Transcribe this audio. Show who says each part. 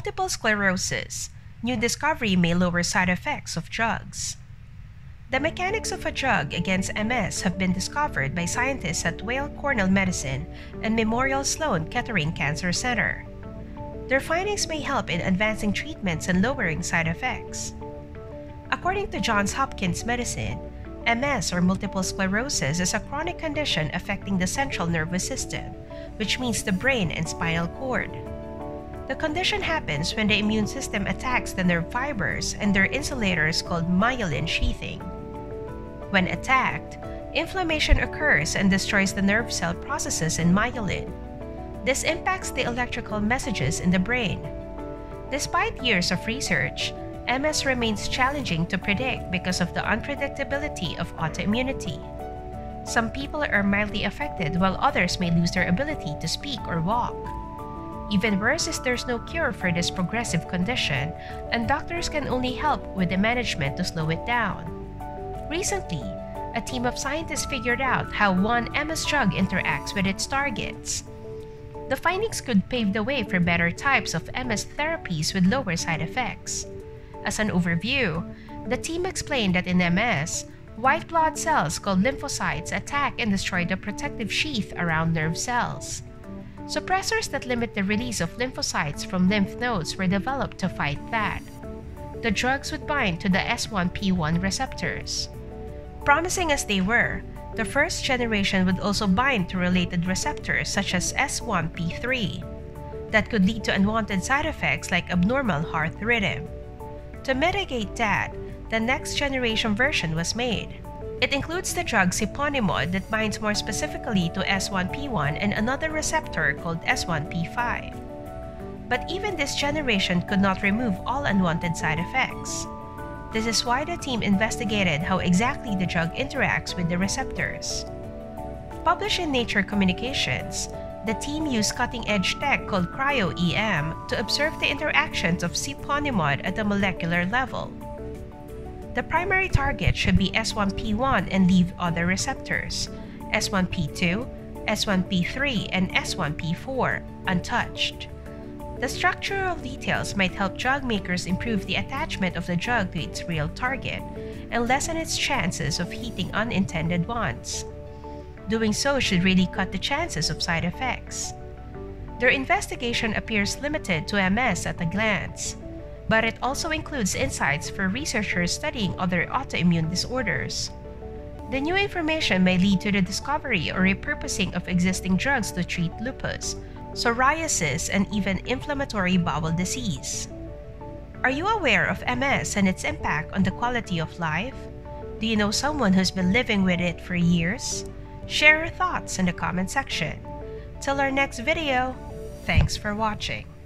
Speaker 1: Multiple sclerosis. New discovery may lower side effects of drugs. The mechanics of a drug against MS have been discovered by scientists at Weill Cornell Medicine and Memorial Sloan Kettering Cancer Center. Their findings may help in advancing treatments and lowering side effects. According to Johns Hopkins Medicine, MS or multiple sclerosis is a chronic condition affecting the central nervous system, which means the brain and spinal cord. The condition happens when the immune system attacks the nerve fibers and their insulators called myelin sheathing. When attacked, inflammation occurs and destroys the nerve cell processes in myelin. This impacts the electrical messages in the brain. Despite years of research, MS remains challenging to predict because of the unpredictability of autoimmunity. Some people are mildly affected while others may lose their ability to speak or walk. Even worse is there's no cure for this progressive condition, and doctors can only help with the management to slow it down. Recently, a team of scientists figured out how one MS drug interacts with its targets. The findings could pave the way for better types of MS therapies with lower side effects. As an overview, the team explained that in MS, white blood cells called lymphocytes attack and destroy the protective sheath around nerve cells. Suppressors that limit the release of lymphocytes from lymph nodes were developed to fight that. The drugs would bind to the S1P1 receptors. Promising as they were, the first generation would also bind to related receptors such as S1P3 that could lead to unwanted side effects like abnormal heart rhythm. To mitigate that, the next generation version was made. It includes the drug siponimod that binds more specifically to S1P1 and another receptor called S1P5. But even this generation could not remove all unwanted side effects. This is why the team investigated how exactly the drug interacts with the receptors. Published in Nature Communications, the team used cutting-edge tech called cryo-EM to observe the interactions of siponimod at a molecular level. The primary target should be S1P1 and leave other receptors, S1P2, S1P3, and S1P4, untouched. The structural details might help drug makers improve the attachment of the drug to its real target and lessen its chances of hitting unintended ones. Doing so should really cut the chances of side effects. Their investigation appears limited to MS at a glance, but it also includes insights for researchers studying other autoimmune disorders. The new information may lead to the discovery or repurposing of existing drugs to treat lupus, psoriasis, and even inflammatory bowel disease. Are you aware of MS and its impact on the quality of life? Do you know someone who's been living with it for years? Share your thoughts in the comment section. Till our next video, thanks for watching.